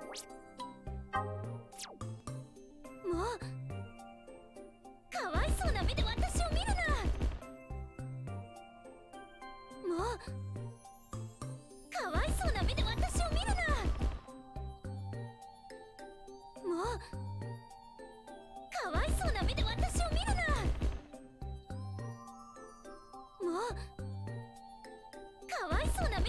もうかわいそうな目で私を見るな。もうかわいそうな目で私を見るな。もうかわいそうな目で私を見るな。もうかわいそうな目